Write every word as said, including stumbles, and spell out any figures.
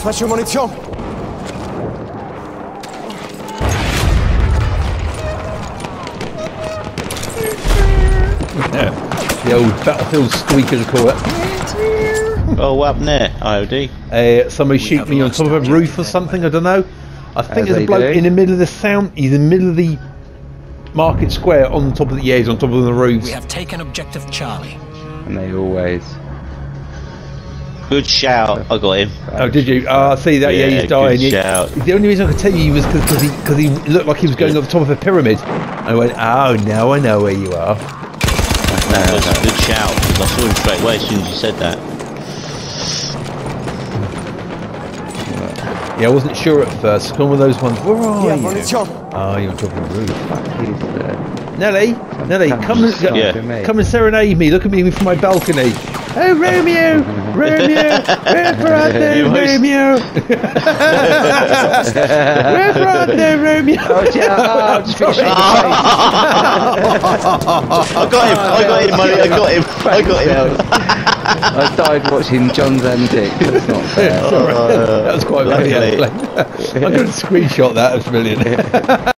Faccio munizione. Yeah, the old battlefield squeak as I call it. Oh, what happened there, I O D? Uh, somebody shoot me on top of a roof or something, I don't know. I think As there's a they bloke do. in the middle of the sound, he's in the middle of the market square on top of the, yeah, he's on top of the roofs. We have taken objective Charlie. And they always. Good shout, I got him. Oh, did you? Oh, I see that, yeah, Yeah, he's dying. good He- shout. the only reason I could tell you was because he, cause he looked like he was going over the top of a pyramid. I went, oh, now I know where you are. That was a good shout, because I saw him straight away as soon as you said that. Yeah, I wasn't sure at first. It's one of those ones, where are Yeah, you? munizione. Oh, you're on top of the roof. He's uh, Nelly, Nelly, come and, Yeah. me. come and serenade me. Look at me from my balcony. Oh, Romeo! Romeo! We're brother, You always- Romeo! We're brother, Romeo! Oh, yeah, oh, just fix it. I got him, I got him, money, I got him, I got him. I died watching John's antics. That's not fair. Sorry. That was quite funny, Luckily. actually. I'm going to screenshot that, that's brilliant.